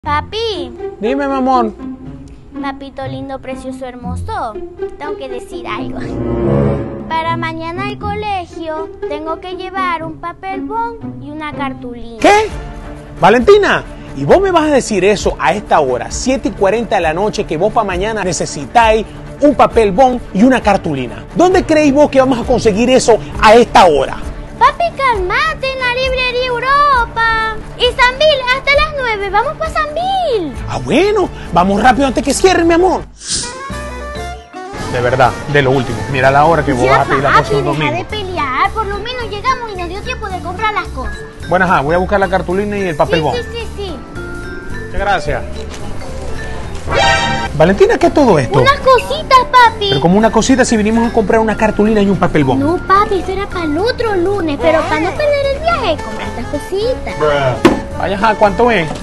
Papi, Dime, mi amor. papito lindo, precioso, hermoso, tengo que decir algo. Para mañana al colegio tengo que llevar un papel bond y una cartulina. ¿Qué? Valentina, ¿y vos me vas a decir eso a esta hora, 7:40 de la noche, que vos para mañana necesitáis un papel bond y una cartulina? ¿Dónde creéis vos que vamos a conseguir eso a esta hora? Papi, calmate, en la librería Europa. Y Sambil, hasta las 9, vamos para Sambil. Ah, bueno, vamos rápido antes que cierren, mi amor. De verdad, de lo último. Mira la hora que vos vas a pedir la cosa un deja domingo. de pelear, por lo menos llegamos y nos dio tiempo de comprar las cosas. Bueno, ajá, voy a buscar la cartulina y el papel bond. Sí. Muchas gracias. Valentina, ¿qué es todo esto? Unas cositas, papi. Pero como una cosita si vinimos a comprar una cartulina y un papel bond. No, papi, eso era para el otro lunes, pero para no perder el viaje, compra estas cositas. Vaya, ajá, ¿cuánto es?